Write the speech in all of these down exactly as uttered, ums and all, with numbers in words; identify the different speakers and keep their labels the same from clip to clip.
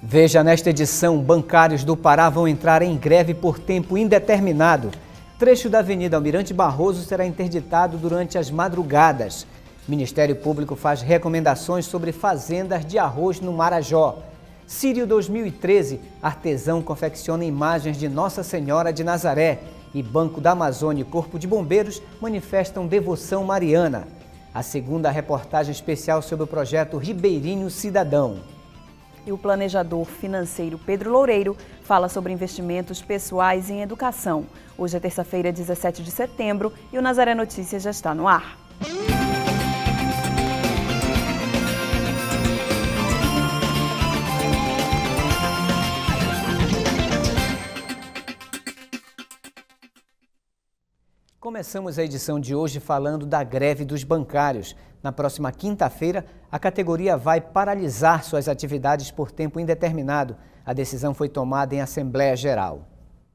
Speaker 1: Veja nesta edição, bancários do Pará vão entrar em greve por tempo indeterminado. Trecho da Avenida Almirante Barroso será interditado durante as madrugadas. Ministério Público faz recomendações sobre fazendas de arroz no Marajó. Sírio dois mil e treze, artesão confecciona imagens de Nossa Senhora de Nazaré. E Banco da Amazônia e Corpo de Bombeiros manifestam devoção mariana. A segunda reportagem especial sobre o projeto Ribeirinho Cidadão.
Speaker 2: E o planejador financeiro Pedro Loureiro fala sobre investimentos pessoais em educação. Hoje é terça-feira, dezessete de setembro, e o Nazaré Notícias já está no ar.
Speaker 1: Começamos a edição de hoje falando da greve dos bancários. Na próxima quinta-feira, a categoria vai paralisar suas atividades por tempo indeterminado. A decisão foi tomada em Assembleia Geral.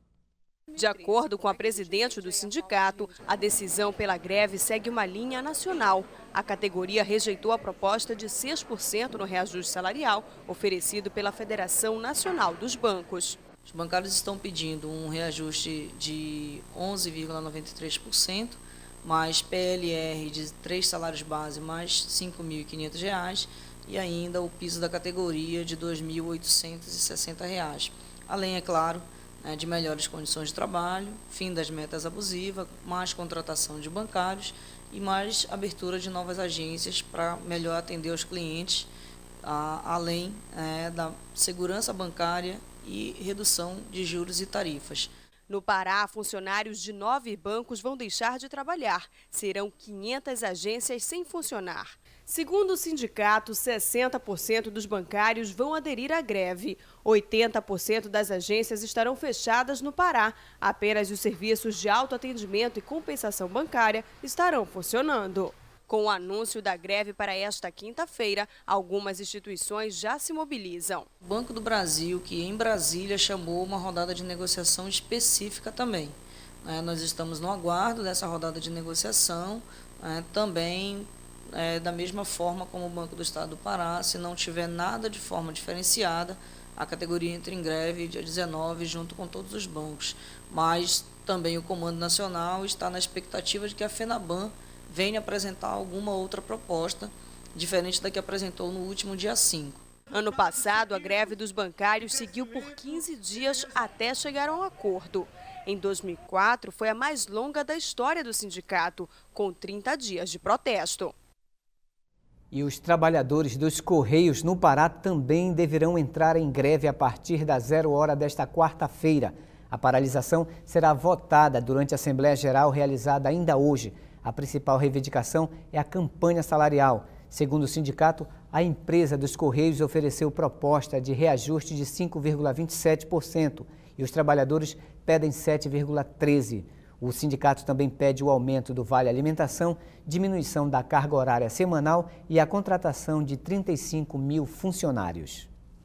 Speaker 3: De acordo com a presidente do sindicato, a decisão pela greve segue uma linha nacional. A categoria rejeitou a proposta de seis por cento no reajuste salarial oferecido pela Federação Nacional dos Bancos.
Speaker 4: Os bancários estão pedindo um reajuste de onze vírgula noventa e três por cento, mais P L R de três salários base mais cinco mil e quinhentos reais e ainda o piso da categoria de dois mil oitocentos e sessenta reais. Além, é claro, né, de melhores condições de trabalho, fim das metas abusivas, mais contratação de bancários e mais abertura de novas agências para melhor atender os clientes, a, além é, da segurança bancária e redução de juros e tarifas.
Speaker 3: No Pará, funcionários de nove bancos vão deixar de trabalhar. Serão quinhentas agências sem funcionar. Segundo o sindicato, sessenta por cento dos bancários vão aderir à greve. oitenta por cento das agências estarão fechadas no Pará. Apenas os serviços de autoatendimento e compensação bancária estarão funcionando. Com o anúncio da greve para esta quinta-feira, algumas instituições já se mobilizam.
Speaker 4: O Banco do Brasil, que em Brasília chamou uma rodada de negociação específica também. É, nós estamos no aguardo dessa rodada de negociação, é, também é, da mesma forma como o Banco do Estado do Pará. Se não tiver nada de forma diferenciada, a categoria entra em greve dia dezenove junto com todos os bancos. Mas também o Comando Nacional está na expectativa de que a FENABAN venha apresentar alguma outra proposta, diferente da que apresentou no último dia cinco.
Speaker 3: Ano passado, a greve dos bancários seguiu por quinze dias até chegar a um acordo. Em dois mil e quatro, foi a mais longa da história do sindicato, com trinta dias de protesto.
Speaker 1: E os trabalhadores dos Correios no Pará também deverão entrar em greve a partir da zero hora desta quarta-feira. A paralisação será votada durante a Assembleia Geral realizada ainda hoje. A principal reivindicação é a campanha salarial. Segundo o sindicato, a empresa dos Correios ofereceu proposta de reajuste de cinco vírgula vinte e sete por cento e os trabalhadores pedem sete vírgula treze por cento. O sindicato também pede o aumento do Vale Alimentação, diminuição da carga horária semanal e a contratação de trinta e cinco mil funcionários.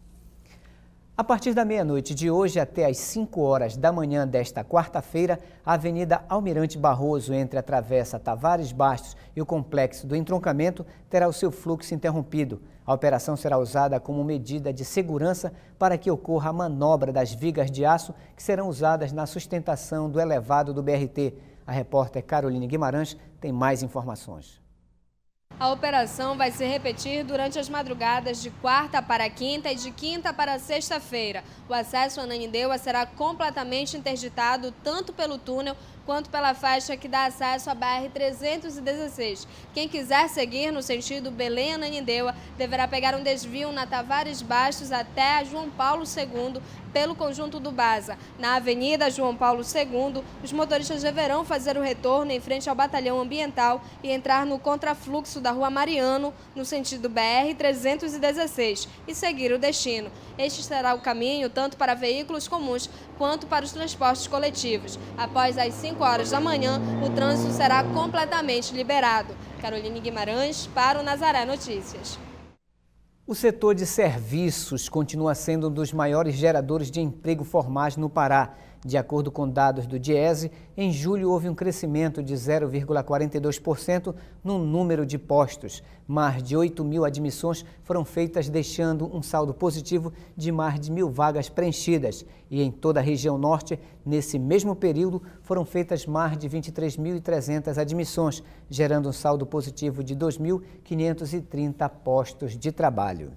Speaker 1: A partir da meia-noite de hoje até às cinco horas da manhã desta quarta-feira, a Avenida Almirante Barroso, entre a Travessa Tavares Bastos e o Complexo do Entroncamento, terá o seu fluxo interrompido. A operação será usada como medida de segurança para que ocorra a manobra das vigas de aço que serão usadas na sustentação do elevado do B R T. A repórter Caroline Guimarães tem mais informações.
Speaker 5: A operação vai se repetir durante as madrugadas de quarta para quinta e de quinta para sexta-feira. O acesso a Ananindeua será completamente interditado tanto pelo túnel quanto pela faixa que dá acesso à B R trezentos e dezesseis. Quem quiser seguir no sentido Belém-Ananindeua deverá pegar um desvio na Tavares Bastos até a João Paulo segundo pelo conjunto do Baza. Na Avenida João Paulo segundo, os motoristas deverão fazer o retorno em frente ao Batalhão Ambiental e entrar no contrafluxo da Rua Mariano, no sentido B R trezentos e dezesseis, e seguir o destino. Este será o caminho tanto para veículos comuns quanto para os transportes coletivos. Após as cinco horas da manhã, o trânsito será completamente liberado. Caroline Guimarães, para o Nazaré Notícias.
Speaker 1: O setor de serviços continua sendo um dos maiores geradores de emprego formais no Pará. De acordo com dados do Diese, em julho houve um crescimento de zero vírgula quarenta e dois por cento no número de postos. Mais de oito mil admissões foram feitas, deixando um saldo positivo de mais de mil vagas preenchidas. E em toda a região norte, nesse mesmo período, foram feitas mais de vinte e três mil e trezentas admissões, gerando um saldo positivo de dois mil quinhentos e trinta postos de trabalho.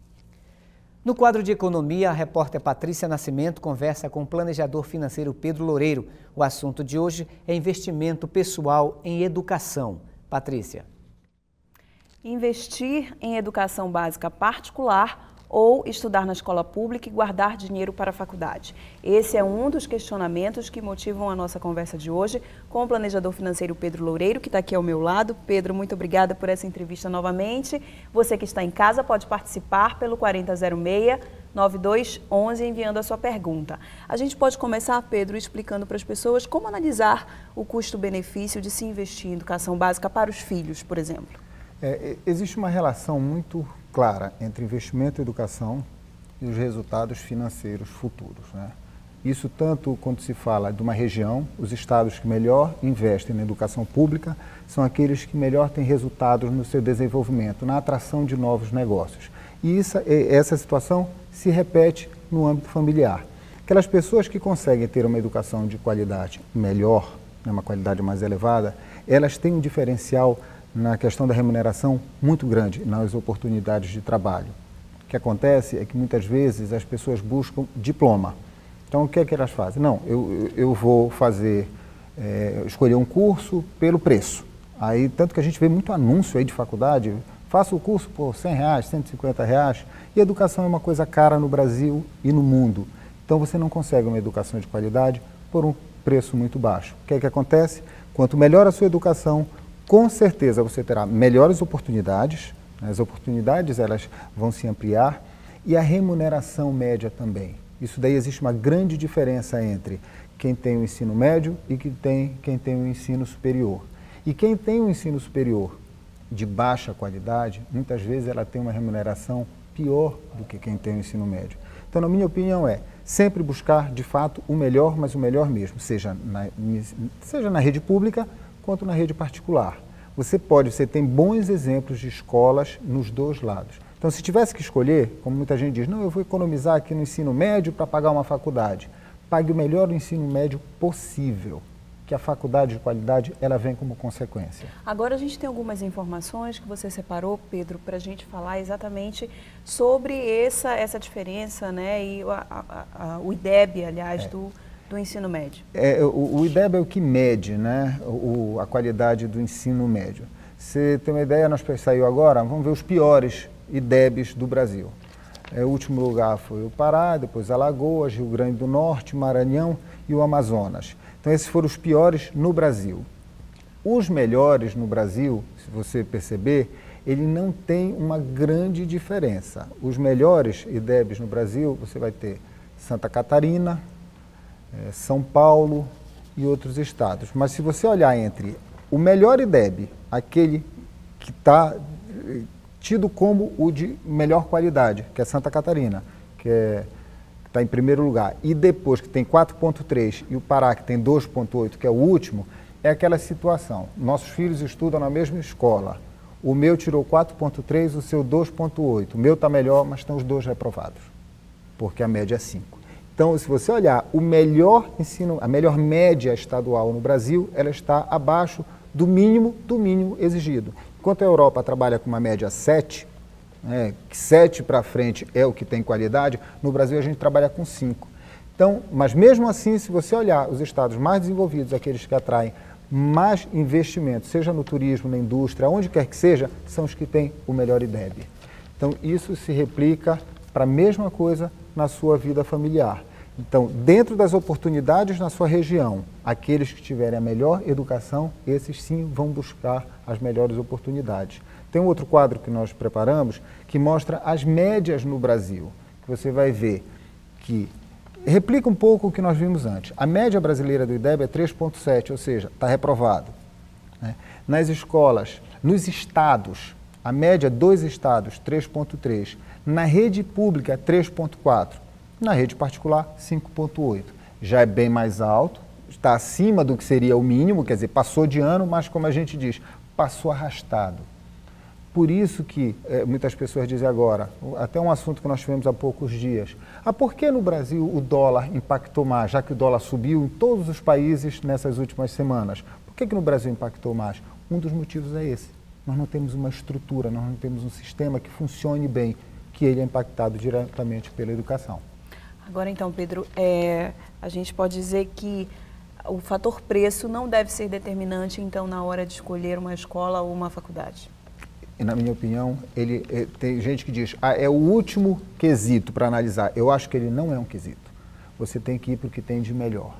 Speaker 1: No quadro de economia, a repórter Patrícia Nascimento conversa com o planejador financeiro Pedro Loureiro. O assunto de hoje é investimento pessoal em educação. Patrícia.
Speaker 2: Investir em educação básica particular ou estudar na escola pública e guardar dinheiro para a faculdade. Esse é um dos questionamentos que motivam a nossa conversa de hoje com o planejador financeiro Pedro Loureiro, que está aqui ao meu lado. Pedro, muito obrigada por essa entrevista novamente. Você que está em casa pode participar pelo quarenta zero seis, nove dois um um, enviando a sua pergunta. A gente pode começar, Pedro, explicando para as pessoas como analisar o custo-benefício de se investir em educação básica para os filhos, por exemplo.
Speaker 6: É, existe uma relação muito clara entre investimento em educação e os resultados financeiros futuros, né? Isso tanto quando se fala de uma região, os estados que melhor investem na educação pública são aqueles que melhor têm resultados no seu desenvolvimento, na atração de novos negócios. E isso, essa situação se repete no âmbito familiar. Aquelas pessoas que conseguem ter uma educação de qualidade melhor, uma qualidade mais elevada, elas têm um diferencial na questão da remuneração muito grande nas oportunidades de trabalho. O que acontece é que muitas vezes as pessoas buscam diploma. Então o que é que elas fazem? Não, eu, eu vou fazer, é, escolher um curso pelo preço. Aí, tanto que a gente vê muito anúncio aí de faculdade, faça o curso por cem reais, cento e cinquenta reais, e educação é uma coisa cara no Brasil e no mundo. Então você não consegue uma educação de qualidade por um preço muito baixo. O que é que acontece? Quanto melhor a sua educação, com certeza você terá melhores oportunidades, as oportunidades elas vão se ampliar e a remuneração média também. Isso daí existe uma grande diferença entre quem tem o ensino médio e quem tem, quem tem o ensino superior. E quem tem o ensino superior de baixa qualidade, muitas vezes ela tem uma remuneração pior do que quem tem o ensino médio. Então, na minha opinião, é sempre buscar, de fato, o melhor, mas o melhor mesmo, seja na, seja na rede pública, quanto na rede particular. Você pode, você tem bons exemplos de escolas nos dois lados. Então, se tivesse que escolher, como muita gente diz, não, eu vou economizar aqui no ensino médio para pagar uma faculdade. Pague o melhor ensino médio possível, que a faculdade de qualidade, ela vem como consequência.
Speaker 2: Agora a gente tem algumas informações que você separou, Pedro, para a gente falar exatamente sobre essa, essa diferença, né, e a, a, a, o I D E B, aliás, é. do... do ensino médio?
Speaker 6: É, o, o I D E B é o que mede, né, o, a qualidade do ensino médio. Você tem uma ideia, nós saiu agora, vamos ver os piores I D E Bs do Brasil. É, o último lugar foi o Pará, depois Alagoas, Rio Grande do Norte, Maranhão e o Amazonas. Então esses foram os piores no Brasil. Os melhores no Brasil, se você perceber, ele não tem uma grande diferença. Os melhores I D E Bs no Brasil, você vai ter Santa Catarina, É, São Paulo e outros estados. Mas se você olhar entre o melhor I D E B, aquele que está tido como o de melhor qualidade, que é Santa Catarina, que é, está em primeiro lugar, e depois que tem quatro ponto três e o Pará que tem dois ponto oito, que é o último, é aquela situação. Nossos filhos estudam na mesma escola. O meu tirou quatro ponto três, o seu dois ponto oito. O meu está melhor, mas estão os dois reprovados, porque a média é cinco. Então, se você olhar o melhor ensino, a melhor média estadual no Brasil, ela está abaixo do mínimo do mínimo exigido. Enquanto a Europa trabalha com uma média sete, né, que sete para frente é o que tem qualidade, no Brasil a gente trabalha com cinco. Então, mas mesmo assim, se você olhar os estados mais desenvolvidos, aqueles que atraem mais investimento, seja no turismo, na indústria, onde quer que seja, são os que têm o melhor I D E B. Então, isso se replica para a mesma coisa na sua vida familiar. Então, dentro das oportunidades na sua região, aqueles que tiverem a melhor educação, esses sim vão buscar as melhores oportunidades. Tem um outro quadro que nós preparamos que mostra as médias no Brasil, que você vai ver que replica um pouco o que nós vimos antes. A média brasileira do I D E B é três ponto sete, ou seja, está reprovado, né? Nas escolas, nos estados, a média dos estados, três ponto três. Na rede pública, três ponto quatro. Na rede particular, cinco ponto oito. já é bem mais alto, está acima do que seria o mínimo, quer dizer, passou de ano, mas como a gente diz, passou arrastado. Por isso que é, muitas pessoas dizem agora, até um assunto que nós tivemos há poucos dias, ah, por que no Brasil o dólar impactou mais, já que o dólar subiu em todos os países nessas últimas semanas? Por que, que no Brasil impactou mais? Um dos motivos é esse. Nós não temos uma estrutura, nós não temos um sistema que funcione bem, que ele é impactado diretamente pela educação.
Speaker 2: Agora então, Pedro, é, a gente pode dizer que o fator preço não deve ser determinante, então, na hora de escolher uma escola ou uma faculdade?
Speaker 6: E, na minha opinião, ele, é, tem gente que diz, ah, é o último quesito para analisar. Eu acho que ele não é um quesito. Você tem que ir para o que tem de melhor.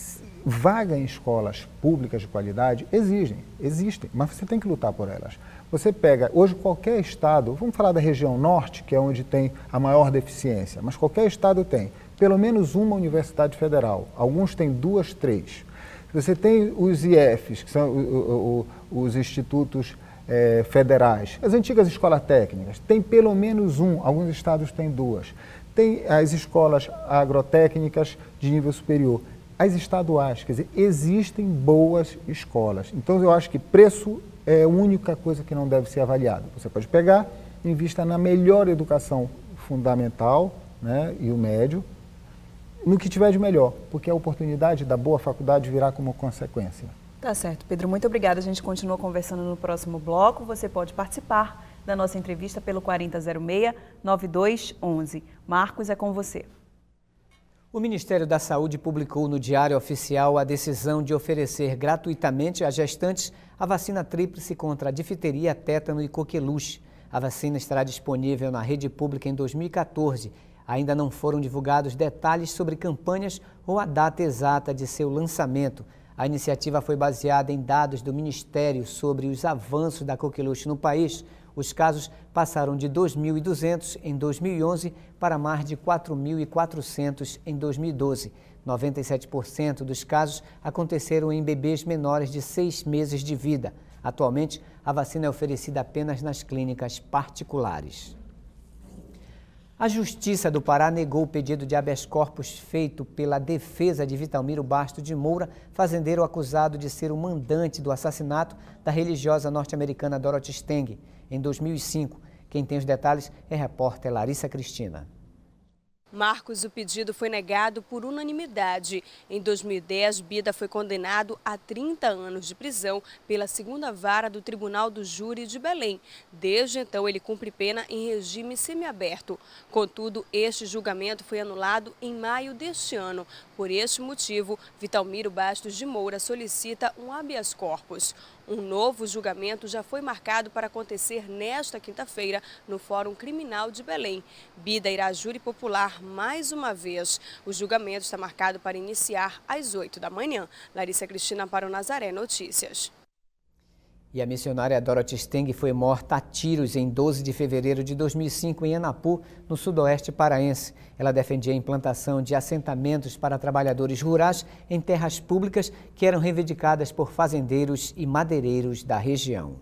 Speaker 6: Vaga em escolas públicas de qualidade exigem, existem, mas você tem que lutar por elas. Você pega, hoje qualquer estado, vamos falar da região norte, que é onde tem a maior deficiência, mas qualquer estado tem pelo menos uma universidade federal, alguns têm duas, três. Você tem os I Fs, que são o, o, os institutos eh, federais, as antigas escolas técnicas, tem pelo menos um, alguns estados têm duas. Tem as escolas agrotécnicas de nível superior. As estaduais, quer dizer, existem boas escolas. Então, eu acho que preço é a única coisa que não deve ser avaliada. Você pode pegar, invista na melhor educação fundamental, né, e o médio, no que tiver de melhor, porque a oportunidade da boa faculdade virá como consequência.
Speaker 2: Tá certo, Pedro, muito obrigada. A gente continua conversando no próximo bloco. Você pode participar da nossa entrevista pelo quarenta zero seis, nove dois um um. Marcos, é com você.
Speaker 1: O Ministério da Saúde publicou no Diário Oficial a decisão de oferecer gratuitamente às gestantes a vacina tríplice contra a difteria, tétano e coqueluche. A vacina estará disponível na rede pública em dois mil e quatorze. Ainda não foram divulgados detalhes sobre campanhas ou a data exata de seu lançamento. A iniciativa foi baseada em dados do Ministério sobre os avanços da coqueluche no país. Os casos passaram de dois mil e duzentos em dois mil e onze para mais de quatro mil e quatrocentos em dois mil e doze. noventa e sete por cento dos casos aconteceram em bebês menores de seis meses de vida. Atualmente, a vacina é oferecida apenas nas clínicas particulares. A Justiça do Pará negou o pedido de habeas corpus feito pela defesa de Vitalmiro Bastos de Moura, fazendeiro acusado de ser o mandante do assassinato da religiosa norte-americana Dorothy Stang, em dois mil e cinco. Quem tem os detalhes é a repórter Larissa Cristina.
Speaker 3: Marcos, o pedido foi negado por unanimidade. Em dois mil e dez, Bida foi condenado a trinta anos de prisão pela segunda vara do Tribunal do Júri de Belém. Desde então, ele cumpre pena em regime semiaberto. Contudo, este julgamento foi anulado em maio deste ano. Por este motivo, Vitalmiro Bastos de Moura solicita um habeas corpus. Um novo julgamento já foi marcado para acontecer nesta quinta-feira no Fórum Criminal de Belém. Bida irá a júri popular mais uma vez. O julgamento está marcado para iniciar às oito da manhã. Larissa Cristina para o Nazaré Notícias.
Speaker 1: E a missionária Dorothy Stang foi morta a tiros em doze de fevereiro de dois mil e cinco em Anapu, no sudoeste paraense. Ela defendia a implantação de assentamentos para trabalhadores rurais em terras públicas que eram reivindicadas por fazendeiros e madeireiros da região.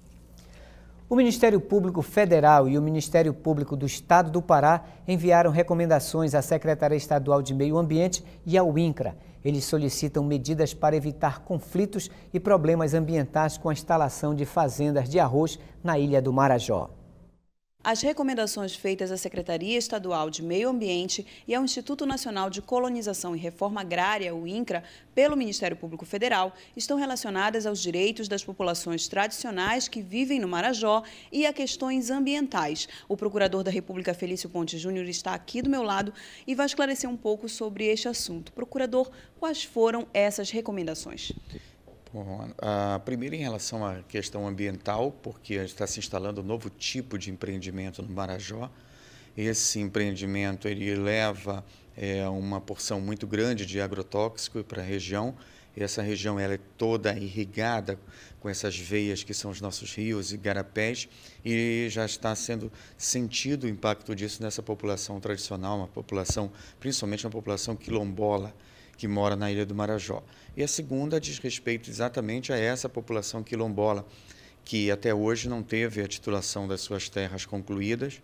Speaker 1: O Ministério Público Federal e o Ministério Público do Estado do Pará enviaram recomendações à Secretaria Estadual de Meio Ambiente e ao INCRA. Eles solicitam medidas para evitar conflitos e problemas ambientais com a instalação de fazendas de arroz na Ilha do Marajó.
Speaker 2: As recomendações feitas à Secretaria Estadual de Meio Ambiente e ao Instituto Nacional de Colonização e Reforma Agrária, o INCRA, pelo Ministério Público Federal, estão relacionadas aos direitos das populações tradicionais que vivem no Marajó e a questões ambientais. O procurador da República, Felício Ponte Júnior, está aqui do meu lado e vai esclarecer um pouco sobre este assunto. Procurador, quais foram essas recomendações?
Speaker 7: Bom, a primeira em relação à questão ambiental, porque está se instalando um novo tipo de empreendimento no Marajó. Esse empreendimento ele leva é, uma porção muito grande de agrotóxico para a região. Essa região ela é toda irrigada com essas veias que são os nossos rios e igarapés e já está sendo sentido o impacto disso nessa população tradicional, uma população, principalmente uma população quilombola, que mora na Ilha do Marajó. E a segunda diz respeito exatamente a essa população quilombola, que até hoje não teve a titulação das suas terras concluídas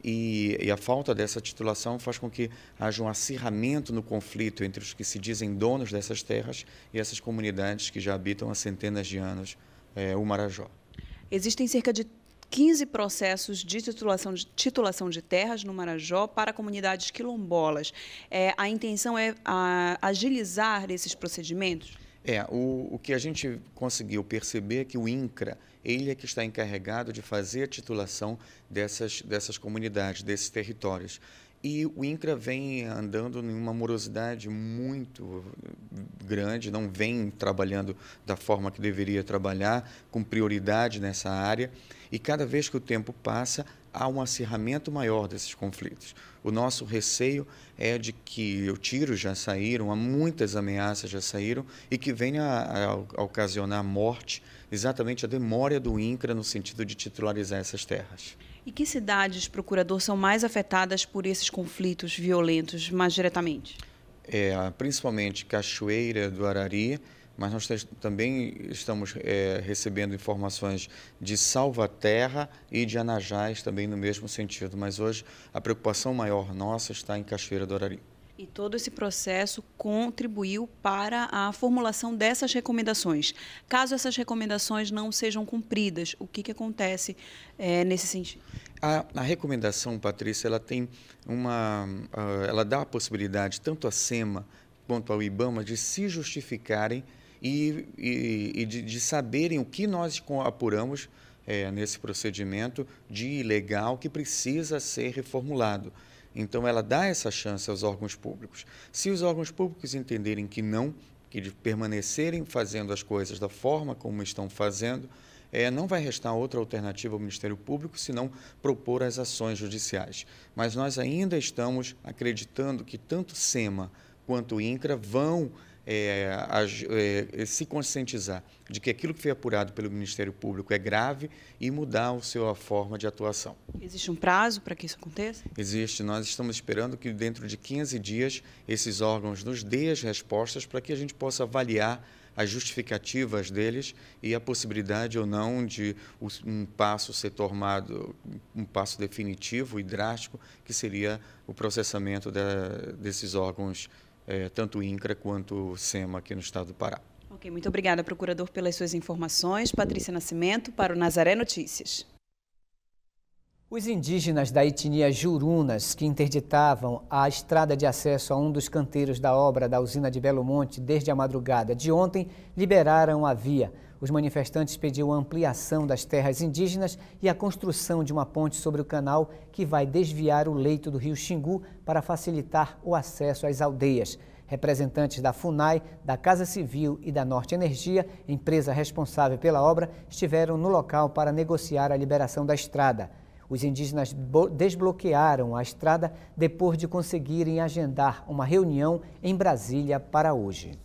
Speaker 7: E, e a falta dessa titulação faz com que haja um acirramento no conflito entre os que se dizem donos dessas terras e essas comunidades que já habitam há centenas de anos é, o Marajó.
Speaker 2: Existem cerca de quinze processos de titulação de, titulação de terras no Marajó para comunidades quilombolas. É, a intenção é a, agilizar esses procedimentos?
Speaker 7: É, o, o que a gente conseguiu perceber é que o INCRA, ele é que está encarregado de fazer a titulação dessas, dessas comunidades, desses territórios. E o INCRA vem andando em uma morosidade muito grande, não vem trabalhando da forma que deveria trabalhar, com prioridade nessa área. E cada vez que o tempo passa, há um acirramento maior desses conflitos. O nosso receio é de que os tiros já saíram, há muitas ameaças já saíram e que venha a, a, a ocasionar morte, exatamente a demora do INCRA no sentido de titularizar essas terras.
Speaker 2: E que cidades, procurador, são mais afetadas por esses conflitos violentos mais diretamente?
Speaker 7: É, principalmente Cachoeira do Arari, mas nós também estamos é, recebendo informações de Salvaterra e de Anajás também no mesmo sentido, mas hoje a preocupação maior nossa está em Cachoeira do Arari.
Speaker 2: E todo esse processo contribuiu para a formulação dessas recomendações. Caso essas recomendações não sejam cumpridas, o que, que acontece é, nesse sentido?
Speaker 7: A, a recomendação, Patrícia, ela tem uma, uh, ela dá a possibilidade tanto à SEMA quanto ao IBAMA de se justificarem e, e, e de, de saberem o que nós apuramos é, nesse procedimento de ilegal que precisa ser reformulado. Então, ela dá essa chance aos órgãos públicos. Se os órgãos públicos entenderem que não, que de permanecerem fazendo as coisas da forma como estão fazendo, é, não vai restar outra alternativa ao Ministério Público senão propor as ações judiciais. Mas nós ainda estamos acreditando que tanto SEMA quanto o INCRA vão é, é, se conscientizar de que aquilo que foi apurado pelo Ministério Público é grave e mudar o seu, a forma de atuação.
Speaker 2: Existe um prazo para que isso aconteça?
Speaker 7: Existe. Nós estamos esperando que dentro de quinze dias esses órgãos nos dêem as respostas para que a gente possa avaliar as justificativas deles e a possibilidade ou não de um passo ser tomado, um passo definitivo e drástico, que seria o processamento da, desses órgãos, é, tanto o INCRA quanto o SEMA aqui no estado do Pará.
Speaker 2: Ok, muito obrigada, procurador, pelas suas informações. Patrícia Nascimento, para o Nazaré Notícias.
Speaker 1: Os indígenas da etnia Jurunas, que interditavam a estrada de acesso a um dos canteiros da obra da usina de Belo Monte desde a madrugada de ontem, liberaram a via. Os manifestantes pediam a ampliação das terras indígenas e a construção de uma ponte sobre o canal que vai desviar o leito do rio Xingu para facilitar o acesso às aldeias. Representantes da FUNAI, da Casa Civil e da Norte Energia, empresa responsável pela obra, estiveram no local para negociar a liberação da estrada. Os indígenas desbloquearam a estrada depois de conseguirem agendar uma reunião em Brasília para hoje.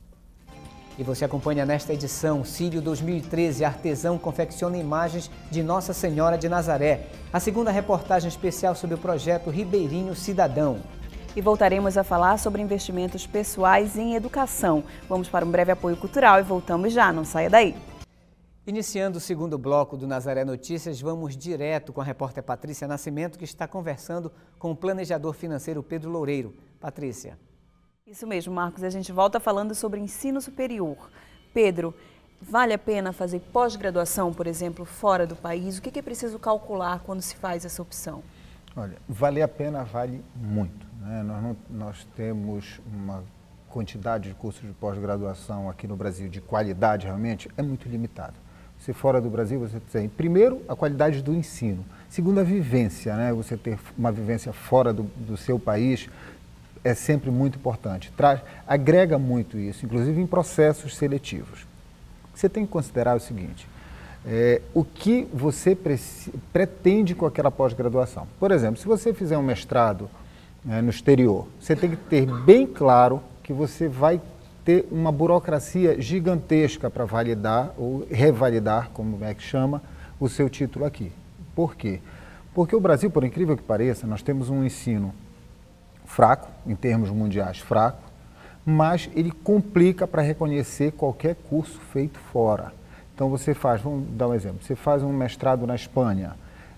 Speaker 1: E você acompanha nesta edição, Círio dois mil e treze, artesão confecciona imagens de Nossa Senhora de Nazaré. A segunda reportagem especial sobre o projeto Ribeirinho Cidadão.
Speaker 2: E voltaremos a falar sobre investimentos pessoais em educação. Vamos para um breve apoio cultural e voltamos já, não saia daí.
Speaker 1: Iniciando o segundo bloco do Nazaré Notícias, vamos direto com a repórter Patrícia Nascimento, que está conversando com o planejador financeiro Pedro Loureiro. Patrícia.
Speaker 2: Isso mesmo, Marcos. A gente volta falando sobre ensino superior. Pedro, vale a pena fazer pós-graduação, por exemplo, fora do país? O que é preciso calcular quando se faz essa opção?
Speaker 6: Olha, vale a pena, vale muito. Né? Nós, não, nós temos uma quantidade de cursos de pós-graduação aqui no Brasil de qualidade realmente é muito limitada. Se fora do Brasil, você tem, primeiro, a qualidade do ensino. Segundo, a vivência, né? Você ter uma vivência fora do, do seu país é sempre muito importante. Traz, agrega muito isso, inclusive em processos seletivos. Você tem que considerar o seguinte, é, o que você pretende com aquela pós-graduação. Por exemplo, se você fizer um mestrado né, no exterior, você tem que ter bem claro que você vai ter uma burocracia gigantesca para validar ou revalidar, como é que chama, o seu título aqui. Por quê? Porque o Brasil, por incrível que pareça, nós temos um ensino fraco, em termos mundiais fraco, mas ele complica para reconhecer qualquer curso feito fora. Então você faz, vamos dar um exemplo, você faz um mestrado na Espanha,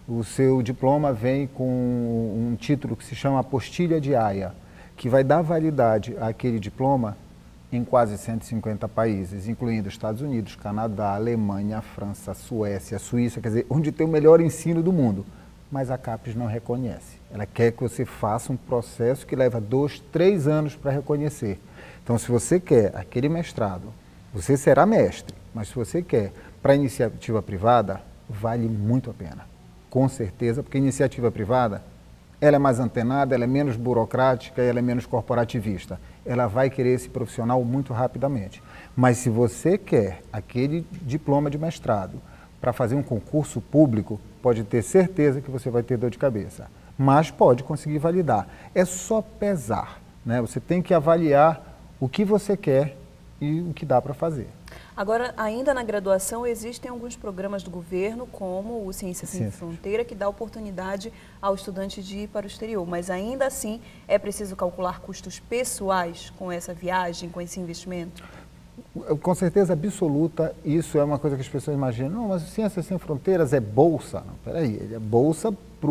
Speaker 6: o seu diploma vem com um título que se chama Apostilha de Haia, que vai dar validade àquele diploma em quase cento e cinquenta países, incluindo Estados Unidos, Canadá, Alemanha, França, Suécia, Suíça, quer dizer, onde tem o melhor ensino do mundo. Mas a CAPES não reconhece. Ela quer que você faça um processo que leva dois, três anos para reconhecer. Então, se você quer aquele mestrado, você será mestre, mas se você quer para iniciativa privada, vale muito a pena. Com certeza, porque a iniciativa privada, ela é mais antenada, ela é menos burocrática, ela é menos corporativista. Ela vai querer esse profissional muito rapidamente. Mas se você quer aquele diploma de mestrado para fazer um concurso público, pode ter certeza que você vai ter dor de cabeça. Mas pode conseguir validar. É só pesar, né? Você tem que avaliar o que você quer e o que dá para fazer.
Speaker 2: Agora, ainda na graduação, existem alguns programas do governo, como o Ciências Sem Fronteira, que dá oportunidade ao estudante de ir para o exterior. Mas ainda assim, é preciso calcular custos pessoais com essa viagem, com esse investimento?
Speaker 6: Com certeza absoluta, isso é uma coisa que as pessoas imaginam. Não, mas Ciências Sem Fronteiras é bolsa. Não, peraí, ele é bolsa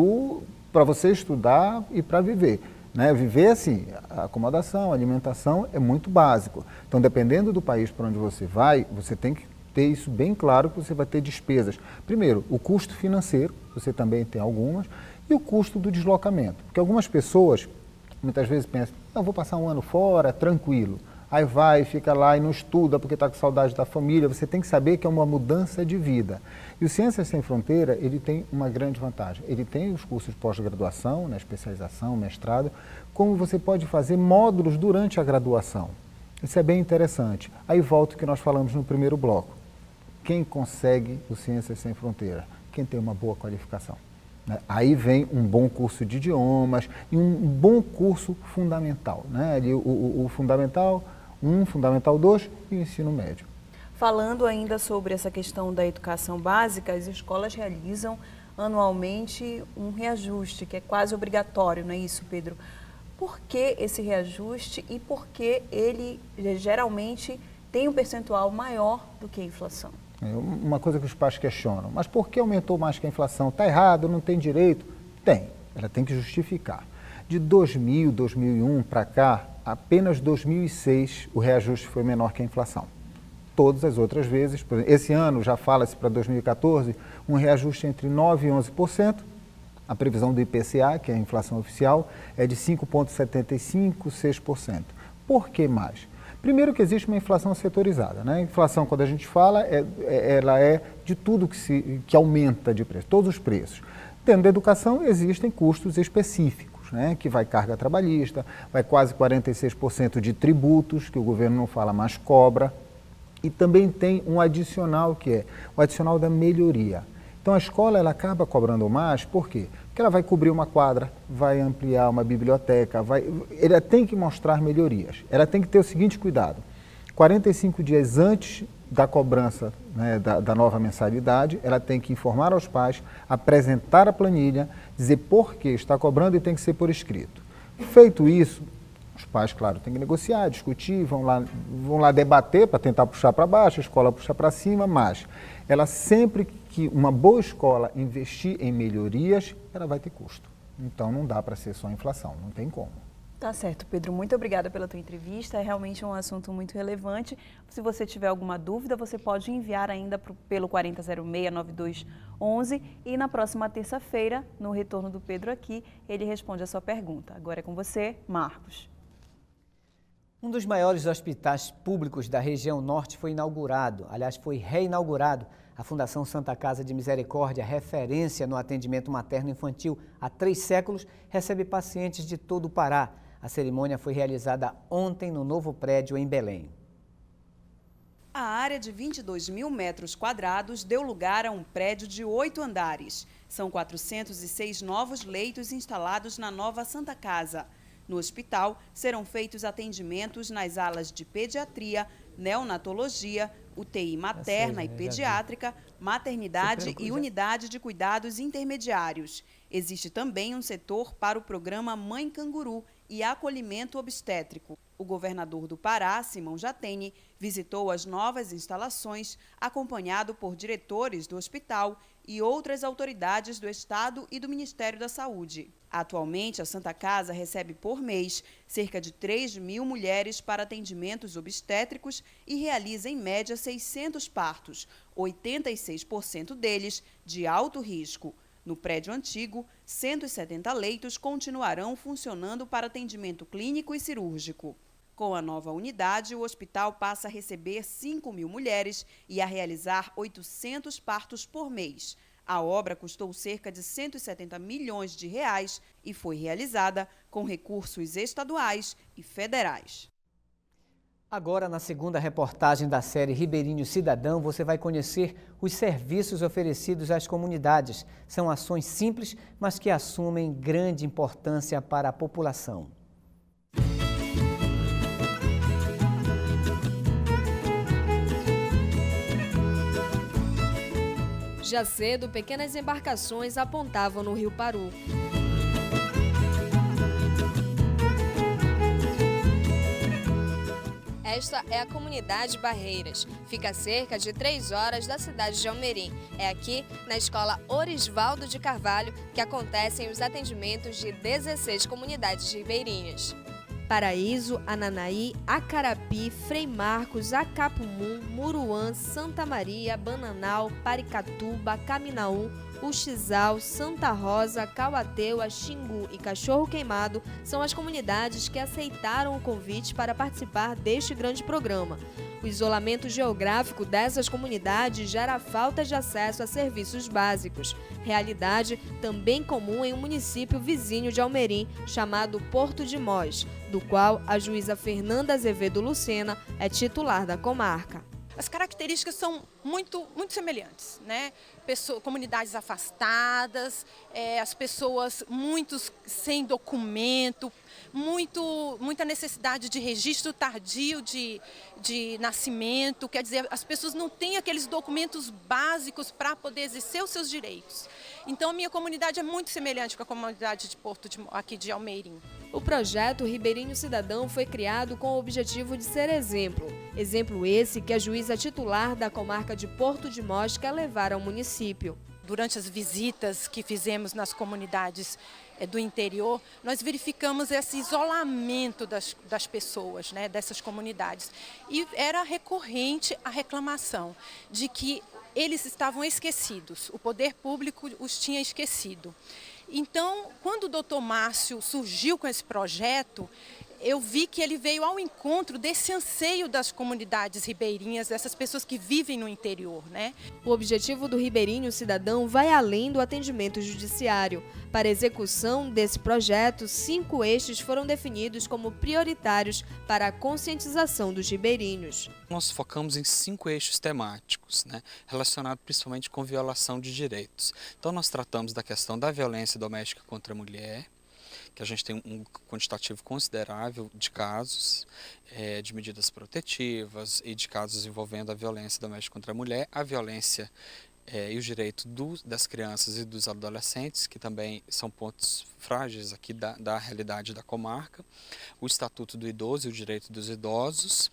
Speaker 6: para você estudar e para viver. Né? Viver, assim, a acomodação, a alimentação é muito básico. Então, dependendo do país para onde você vai, você tem que ter isso bem claro que você vai ter despesas. Primeiro, o custo financeiro, você também tem algumas, e o custo do deslocamento. Porque algumas pessoas, muitas vezes pensam, eu vou passar um ano fora, tranquilo. Aí vai, fica lá e não estuda porque está com saudade da família. Você tem que saber que é uma mudança de vida. E o Ciências Sem Fronteira, ele tem uma grande vantagem. Ele tem os cursos de pós-graduação, né, especialização, mestrado, como você pode fazer módulos durante a graduação. Isso é bem interessante. Aí volta o que nós falamos no primeiro bloco. Quem consegue o Ciências Sem Fronteira? Quem tem uma boa qualificação. Né? Aí vem um bom curso de idiomas e um bom curso fundamental. Né? Ali, o, o, o fundamental um, fundamental dois e o ensino médio.
Speaker 2: Falando ainda sobre essa questão da educação básica, as escolas realizam anualmente um reajuste, que é quase obrigatório, não é isso, Pedro? Por que esse reajuste e por que ele geralmente tem um percentual maior do que a inflação?
Speaker 6: É uma coisa que os pais questionam, mas por que aumentou mais que a inflação? Está errado, não tem direito? Tem, ela tem que justificar. De dois mil, dois mil e um para cá, apenas dois mil e seis o reajuste foi menor que a inflação. Todas as outras vezes, por exemplo, esse ano já fala-se para dois mil e quatorze, um reajuste entre nove e onze por cento. A previsão do I P C A, que é a inflação oficial, é de cinco vírgula setenta e cinco, seis por cento. Por que mais? Primeiro que existe uma inflação setorizada, né? A inflação, quando a gente fala, é, é, ela é de tudo que, se, que aumenta de preço, todos os preços. Dentro da educação existem custos específicos, né? Que vai carga trabalhista, vai quase quarenta e seis por cento de tributos, que o governo não fala, mas cobra. E também tem um adicional, que é o adicional da melhoria. Então a escola ela acaba cobrando mais, por quê? Porque ela vai cobrir uma quadra, vai ampliar uma biblioteca, vai, ela tem que mostrar melhorias. Ela tem que ter o seguinte cuidado, quarenta e cinco dias antes da cobrança, né, da, da nova mensalidade, ela tem que informar aos pais, apresentar a planilha, dizer por que está cobrando e tem que ser por escrito. Feito isso, os pais, claro, têm que negociar, discutir, vão lá, vão lá debater para tentar puxar para baixo, a escola puxar para cima, mas ela sempre que uma boa escola investir em melhorias, ela vai ter custo. Então não dá para ser só inflação, não tem como.
Speaker 2: Tá certo, Pedro. Muito obrigada pela tua entrevista. É realmente um assunto muito relevante. Se você tiver alguma dúvida, você pode enviar ainda pro, pelo quarenta zero seis, nove dois um um e na próxima terça-feira, no retorno do Pedro aqui, ele responde a sua pergunta. Agora é com você, Marcos.
Speaker 1: Um dos maiores hospitais públicos da região norte foi inaugurado, aliás, foi reinaugurado. A Fundação Santa Casa de Misericórdia, referência no atendimento materno-infantil há três séculos, recebe pacientes de todo o Pará. A cerimônia foi realizada ontem no novo prédio em Belém.
Speaker 3: A área de vinte e dois mil metros quadrados deu lugar a um prédio de oito andares. São quatrocentos e seis novos leitos instalados na nova Santa Casa. No hospital, serão feitos atendimentos nas alas de pediatria, neonatologia, U T I materna e pediátrica, maternidade e unidade de cuidados intermediários. Existe também um setor para o programa Mãe Canguru,
Speaker 2: e acolhimento obstétrico. O governador do Pará, Simão Jatene, visitou as novas instalações, acompanhado por diretores do hospital e outras autoridades do Estado e do Ministério da Saúde. Atualmente, a Santa Casa recebe por mês cerca de três mil mulheres para atendimentos obstétricos e realiza, em média, seiscentos partos, oitenta e seis por cento deles de alto risco. No prédio antigo, cento e setenta leitos continuarão funcionando para atendimento clínico e cirúrgico. Com a nova unidade, o hospital passa a receber cinco mil mulheres e a realizar oitocentos partos por mês. A obra custou cerca de cento e setenta milhões de reais e foi realizada com recursos estaduais e federais.
Speaker 1: Agora, na segunda reportagem da série Ribeirinho Cidadão, você vai conhecer os serviços oferecidos às comunidades. São ações simples, mas que assumem grande importância para a população.
Speaker 5: Já cedo, pequenas embarcações apontavam no Rio Paru. Esta é a comunidade Barreiras. Fica a cerca de três horas da cidade de Almerim. É aqui, na escola Orisvaldo de Carvalho, que acontecem os atendimentos de dezesseis comunidades ribeirinhas. Paraíso, Ananaí, Acarapi, Frei Marcos, Acapumum, Muruã, Santa Maria, Bananal, Paricatuba, Caminaú, Uxizal, Santa Rosa, Cauateua, Xingu e Cachorro Queimado são as comunidades que aceitaram o convite para participar deste grande programa. O isolamento geográfico dessas comunidades gera falta de acesso a serviços básicos, realidade também comum em um município vizinho de Almerim, chamado Porto de Mós, do qual a juíza Fernanda Azevedo Lucena é titular da comarca.
Speaker 8: As características são muito, muito semelhantes, né? Pessoa, comunidades afastadas, é, as pessoas muitos sem documento, muito, muita necessidade de registro tardio de, de nascimento, quer dizer, as pessoas não têm aqueles documentos básicos para poder exercer os seus direitos. Então, a minha comunidade é muito semelhante com a comunidade de Porto de, aqui de Almerim.
Speaker 5: O projeto Ribeirinho Cidadão foi criado com o objetivo de ser exemplo. Exemplo esse que a juíza titular da comarca de Porto de Mós quer levar ao município.
Speaker 8: Durante as visitas que fizemos nas comunidades é, do interior, nós verificamos esse isolamento das, das pessoas, né, dessas comunidades. E era recorrente a reclamação de que eles estavam esquecidos, o poder público os tinha esquecido. Então, quando o doutor Márcio surgiu com esse projeto, eu vi que ele veio ao encontro desse anseio das comunidades ribeirinhas, dessas pessoas que vivem no interior, né?
Speaker 5: O objetivo do Ribeirinho Cidadão vai além do atendimento judiciário. Para a execução desse projeto, cinco eixos foram definidos como prioritários para a conscientização dos ribeirinhos.
Speaker 9: Nós focamos em cinco eixos temáticos, né, relacionados principalmente com violação de direitos. Então, nós tratamos da questão da violência doméstica contra a mulher, que a gente tem um quantitativo considerável de casos, é, de medidas protetivas e de casos envolvendo a violência doméstica contra a mulher, a violência é, e os direitos do, das crianças e dos adolescentes, que também são pontos frágeis aqui da, da realidade da comarca, o Estatuto do Idoso e o direito dos idosos,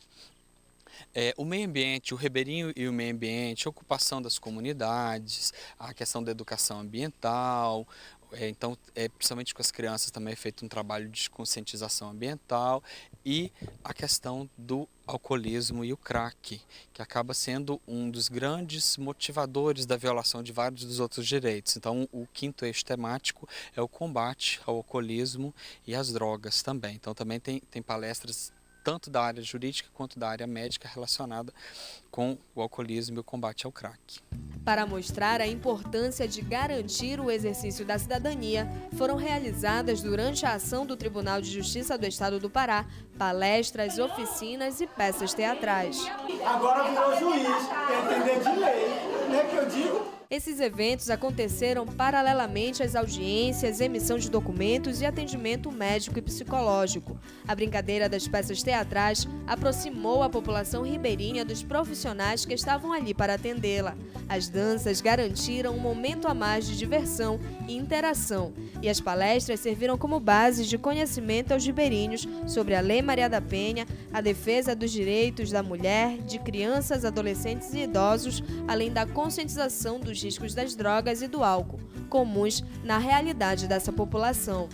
Speaker 9: É, o meio ambiente, o ribeirinho e o meio ambiente, a ocupação das comunidades, a questão da educação ambiental, é, então, é, principalmente com as crianças também é feito um trabalho de conscientização ambiental e a questão do alcoolismo e o crack, que acaba sendo um dos grandes motivadores da violação de vários dos outros direitos. Então, o quinto eixo temático é o combate ao alcoolismo e às drogas também. Então, também tem, tem palestras tanto da área jurídica quanto da área médica relacionada com o alcoolismo e o combate ao crack.
Speaker 5: Para mostrar a importância de garantir o exercício da cidadania, foram realizadas durante a ação do Tribunal de Justiça do Estado do Pará palestras, oficinas e peças teatrais.
Speaker 10: Agora virou juiz, quer entender de lei, né, que eu digo?
Speaker 5: Esses eventos aconteceram paralelamente às audiências, emissão de documentos e atendimento médico e psicológico. A brincadeira das peças teatrais aproximou a população ribeirinha dos profissionais que estavam ali para atendê-la. As danças garantiram um momento a mais de diversão e interação, e as palestras serviram como base de conhecimento aos ribeirinhos sobre a Lei Maria da Penha, a defesa dos direitos da mulher, de crianças, adolescentes e idosos, além da conscientização dos riscos das drogas e do álcool, comuns na realidade dessa população.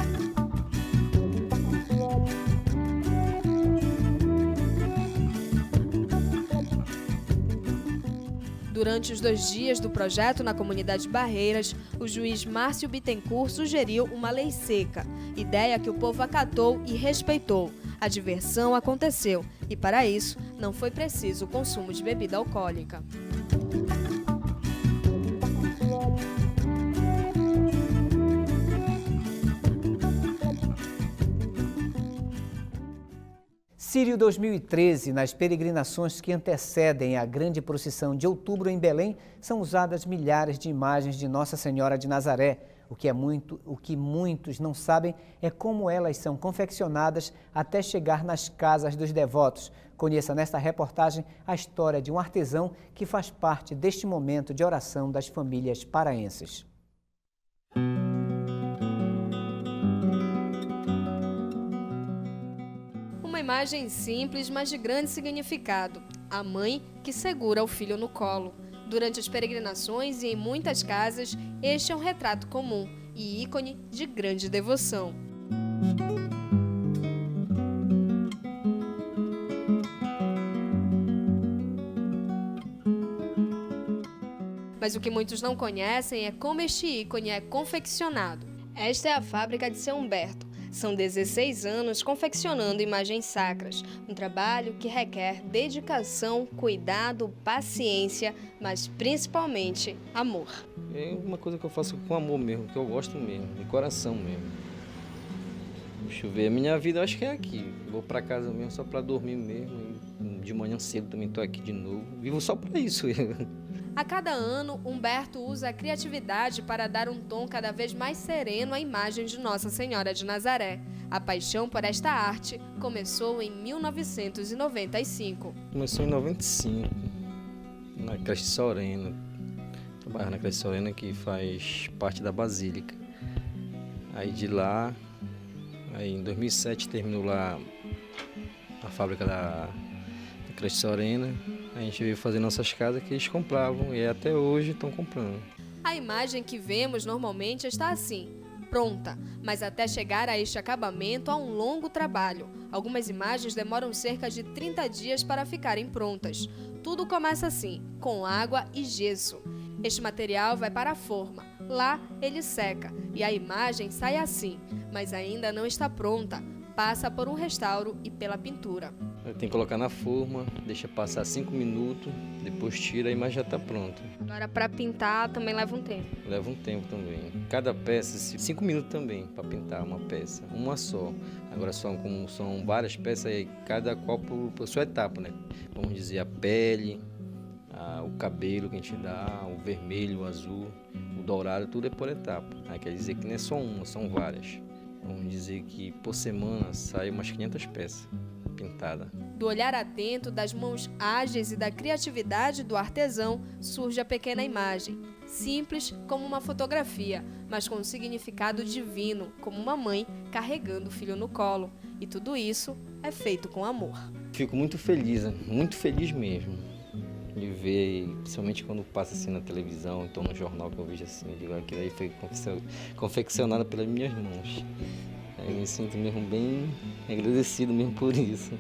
Speaker 5: Durante os dois dias do projeto na comunidade Barreiras, o juiz Márcio Bittencourt sugeriu uma lei seca, ideia que o povo acatou e respeitou. A diversão aconteceu e, para isso, não foi preciso o consumo de bebida alcoólica.
Speaker 1: Sírio dois mil e treze, nas peregrinações que antecedem a grande procissão de outubro em Belém, são usadas milhares de imagens de Nossa Senhora de Nazaré. O que, é muito, o que muitos não sabem é como elas são confeccionadas até chegar nas casas dos devotos. Conheça nesta reportagem a história de um artesão que faz parte deste momento de oração das famílias paraenses.
Speaker 5: Uma imagem simples, mas de grande significado. A mãe que segura o filho no colo. Durante as peregrinações e em muitas casas, este é um retrato comum e ícone de grande devoção. Mas o que muitos não conhecem é como este ícone é confeccionado. Esta é a fábrica de Seu Humberto. São dezesseis anos confeccionando imagens sacras, um trabalho que requer dedicação, cuidado, paciência, mas principalmente amor.
Speaker 10: É uma coisa que eu faço com amor mesmo, que eu gosto mesmo, de coração mesmo. Deixa eu ver, a minha vida eu acho que é aqui. Eu vou para casa mesmo só para dormir mesmo, de manhã cedo também estou aqui de novo. Vivo só para isso.
Speaker 5: A cada ano, Humberto usa a criatividade para dar um tom cada vez mais sereno à imagem de Nossa Senhora de Nazaré. A paixão por esta arte começou em mil novecentos e noventa e cinco.
Speaker 10: Começou em noventa e cinco, na creche Sorena. Trabalho na creche Sorena, que faz parte da Basílica. Aí de lá, aí em dois mil e sete terminou lá a fábrica da creche Sorena. A gente veio fazer nossas casas que eles compravam e até hoje estão comprando.
Speaker 5: A imagem que vemos normalmente está assim, pronta, mas até chegar a este acabamento há um longo trabalho. Algumas imagens demoram cerca de trinta dias para ficarem prontas. Tudo começa assim, com água e gesso. Este material vai para a forma, lá ele seca e a imagem sai assim, mas ainda não está pronta. Passa por um restauro e pela pintura.
Speaker 10: Tem que colocar na forma, deixa passar cinco minutos, depois tira e a imagem já está pronta.
Speaker 5: Agora para pintar também leva um tempo.
Speaker 10: Leva um tempo também. Cada peça, cinco minutos também para pintar uma peça, uma só. Agora são, como são várias peças, aí cada qual por, por sua etapa, né? Vamos dizer a pele, a, o cabelo que a gente dá, o vermelho, o azul, o dourado, tudo é por etapa. Aí quer dizer que não é só uma, são várias. Vamos dizer que por semana sai umas quinhentas peças pintadas.
Speaker 5: Do olhar atento, das mãos ágeis e da criatividade do artesão, surge a pequena imagem. Simples como uma fotografia, mas com um significado divino, como uma mãe carregando o filho no colo. E tudo isso é feito com amor.
Speaker 10: Fico muito feliz, muito feliz mesmo, de ver, principalmente quando passa assim na televisão, então no jornal que eu vejo assim, digo, aquilo aí foi confeccionado pelas minhas mãos. Eu me sinto mesmo bem agradecido mesmo por isso.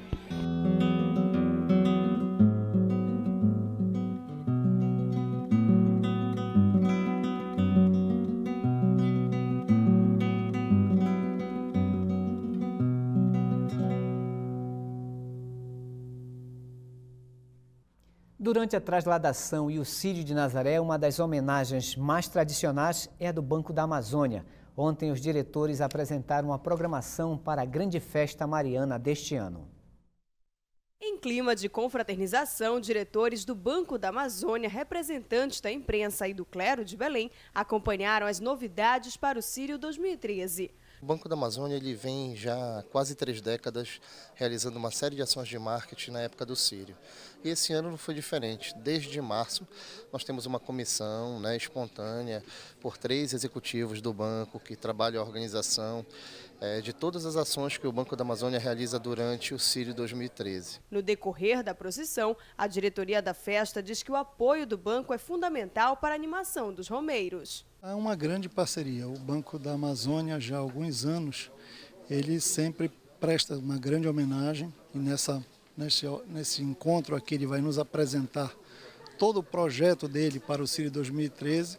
Speaker 1: Durante a trasladação e o Círio de Nazaré, uma das homenagens mais tradicionais é a do Banco da Amazônia. Ontem, os diretores apresentaram a programação para a grande festa mariana deste ano.
Speaker 3: Em clima de confraternização, diretores do Banco da Amazônia, representantes da imprensa e do clero de Belém acompanharam as novidades para o Círio dois mil e treze.
Speaker 11: O Banco da Amazônia ele vem já há quase três décadas realizando uma série de ações de marketing na época do Círio. E esse ano não foi diferente. Desde março nós temos uma comissão, né, espontânea por três executivos do banco que trabalham a organização é, de todas as ações que o Banco da Amazônia realiza durante o Círio dois mil e treze.
Speaker 3: No decorrer da procissão, a diretoria da festa diz que o apoio do banco é fundamental para a animação dos romeiros.
Speaker 12: É uma grande parceria. O Banco da Amazônia, já há alguns anos, ele sempre presta uma grande homenagem e nessa, nesse, nesse encontro aqui ele vai nos apresentar todo o projeto dele para o Círio dois mil e treze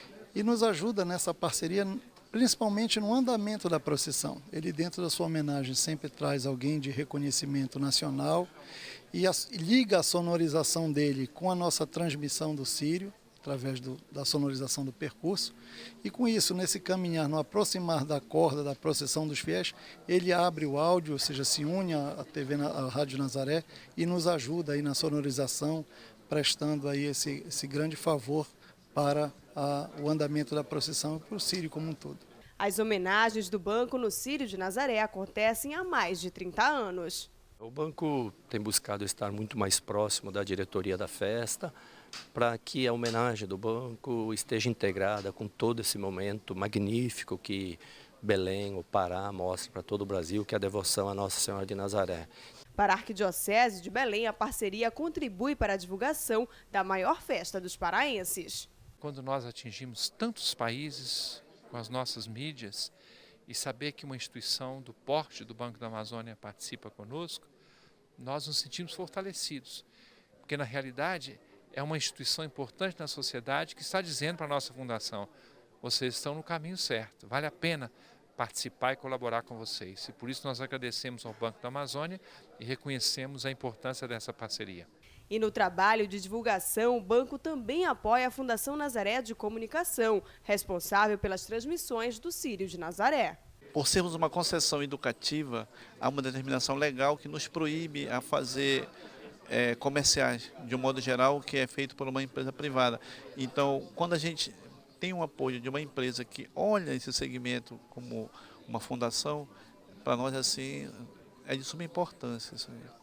Speaker 12: e nos ajuda nessa parceria, principalmente no andamento da procissão. Ele, dentro da sua homenagem, sempre traz alguém de reconhecimento nacional e a, liga a sonorização dele com a nossa transmissão do Círio, através do, da sonorização do percurso, e com isso, nesse caminhar, no aproximar da corda da procissão dos fiéis, ele abre o áudio, ou seja, se une à T V, à Rádio Nazaré e nos ajuda aí na sonorização, prestando aí esse, esse grande favor para a, o andamento da procissão e para o Círio como um todo.
Speaker 3: As homenagens do banco no Círio de Nazaré acontecem há mais de trinta anos.
Speaker 13: O banco tem buscado estar muito mais próximo da diretoria da festa, para que a homenagem do banco esteja integrada com todo esse momento magnífico que Belém, o Pará, mostra para todo o Brasil, que é a devoção à Nossa Senhora de Nazaré.
Speaker 3: Para a Arquidiocese de Belém, a parceria contribui para a divulgação da maior festa dos paraenses.
Speaker 14: Quando nós atingimos tantos países com as nossas mídias e saber que uma instituição do porte do Banco da Amazônia participa conosco, nós nos sentimos fortalecidos, porque na realidade é uma instituição importante na sociedade que está dizendo para a nossa fundação: vocês estão no caminho certo, vale a pena participar e colaborar com vocês. E por isso nós agradecemos ao Banco da Amazônia e reconhecemos a importância dessa parceria.
Speaker 3: E no trabalho de divulgação, o banco também apoia a Fundação Nazaré de Comunicação, responsável pelas transmissões do Círio de Nazaré.
Speaker 15: Por sermos uma concessão educativa, há uma determinação legal que nos proíbe a fazer É, comerciais, de um modo geral, que é feito por uma empresa privada. Então, quando a gente tem um apoio de uma empresa que olha esse segmento como uma fundação, para nós, assim, é de suma importância isso aí.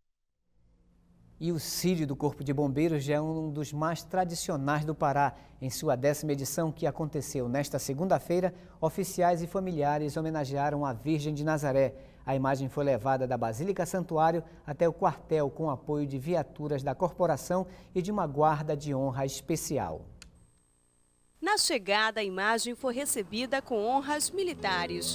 Speaker 1: E o Círio do Corpo de Bombeiros já é um dos mais tradicionais do Pará. Em sua décima edição, que aconteceu nesta segunda-feira, oficiais e familiares homenagearam a Virgem de Nazaré. A imagem foi levada da Basílica Santuário até o quartel com apoio de viaturas da corporação e de uma guarda de honra especial.
Speaker 3: Na chegada, a imagem foi recebida com honras militares.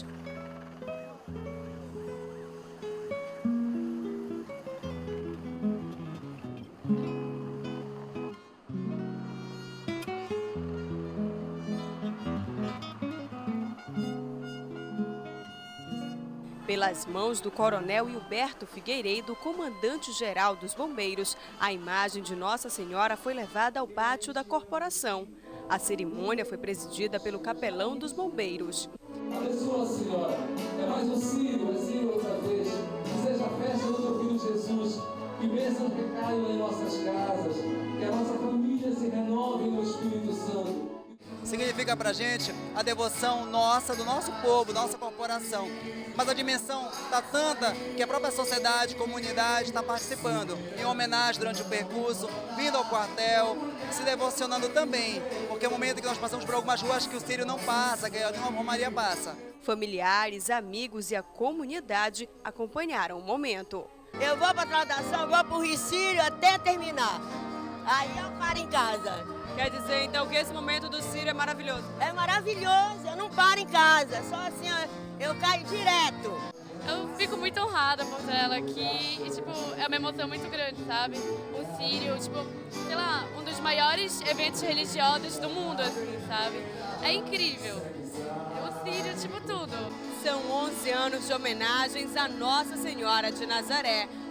Speaker 3: Pelas mãos do coronel Hilberto Figueiredo, comandante-geral dos bombeiros, a imagem de Nossa Senhora foi levada ao pátio da corporação. A cerimônia foi presidida pelo capelão dos bombeiros.
Speaker 16: Abençoa, Senhora. É mais um Círio, é Círio outra vez. Que seja a festa do teu filho Jesus. Que bênçãos recaiam em nossas casas. Que a nossa família se renove no Espírito Santo.
Speaker 17: Significa pra gente a devoção nossa, do nosso povo, nossa corporação. Mas a dimensão está tanta que a própria sociedade, comunidade está participando em homenagem durante o percurso, vindo ao quartel, se devocionando também, porque é o momento que nós passamos por algumas ruas que o Círio não passa, que nenhuma romaria passa.
Speaker 3: Familiares, amigos e a comunidade acompanharam o momento.
Speaker 18: Eu vou para a saudação, vou para o Rio Círio até terminar. Aí eu paro em casa.
Speaker 3: Quer dizer, então, que esse momento do Círio é maravilhoso?
Speaker 18: É maravilhoso, eu não paro em casa, só assim eu, eu caio direto.
Speaker 19: Eu fico muito honrada por ter ela aqui e, tipo, é uma emoção muito grande, sabe? O Círio, tipo, sei lá, um dos maiores eventos religiosos do mundo, assim, sabe? É incrível. O Círio, tipo, tudo.
Speaker 3: São onze anos de homenagens à Nossa Senhora de Nazaré.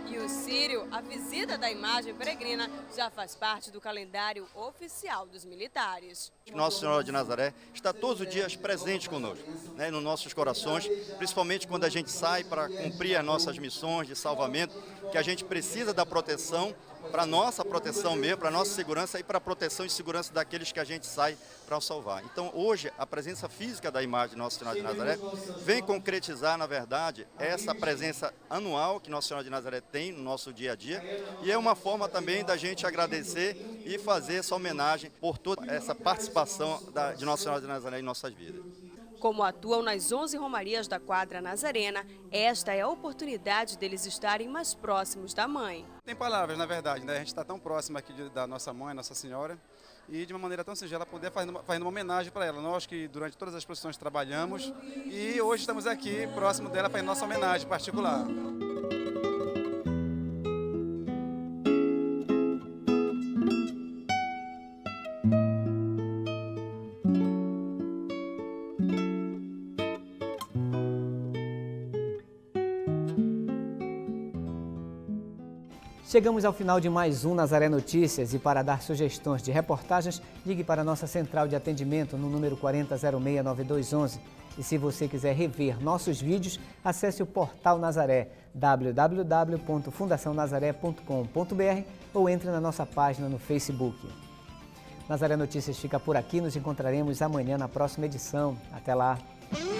Speaker 3: E o Círio, a visita da imagem peregrina, já faz parte do calendário oficial dos militares.
Speaker 20: Nossa Senhora de Nazaré está todos os dias presente conosco, né, nos nossos corações, principalmente quando a gente sai para cumprir as nossas missões de salvamento, que a gente precisa da proteção, para a nossa proteção mesmo, para a nossa segurança e para a proteção e segurança daqueles que a gente sai para salvar. Então, hoje, a presença física da imagem de Nossa Senhora de Nazaré vem concretizar, na verdade, essa presença anual que Nossa Senhora de Nazaré tem no nosso dia a dia, e é uma forma também da gente agradecer e fazer essa homenagem por toda essa participação da, de Nossa Senhora de Nazaré em nossas vidas.
Speaker 3: Como atuam nas onze romarias da quadra nazarena, esta é a oportunidade deles estarem mais próximos da mãe.
Speaker 21: Tem palavras, na verdade, né? A gente está tão próximo aqui de, da nossa mãe, Nossa Senhora, e de uma maneira tão singela poder fazer uma, fazer uma homenagem para ela. Nós que durante todas as procissões trabalhamos e hoje estamos aqui próximo dela para nossa homenagem particular.
Speaker 1: Chegamos ao final de mais um Nazaré Notícias e para dar sugestões de reportagens, ligue para a nossa central de atendimento no número quarenta zero seis nove dois um um. E se você quiser rever nossos vídeos, acesse o portal Nazaré, w w w ponto fundação nazaré ponto com ponto b r ou entre na nossa página no Facebook. Nazaré Notícias fica por aqui, nos encontraremos amanhã na próxima edição. Até lá!